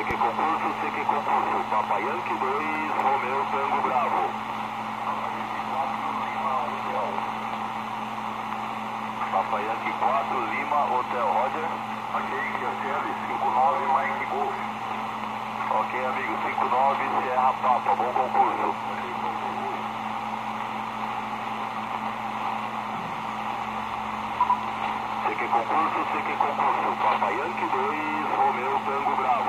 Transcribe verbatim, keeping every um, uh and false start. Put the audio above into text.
que concurso, C Q concurso. Papa Yankee dois, Romeu Tango Bravo. Papa Yankee quatro, Lima, Hotel Roger. Ok, Q S L, cinco nove, Mike Golf. Ok, amigo, cinco nove, Serra Papa, bom concurso. C Q concurso, C Q concurso. Papa Yankee dois, Romeu Tango Bravo.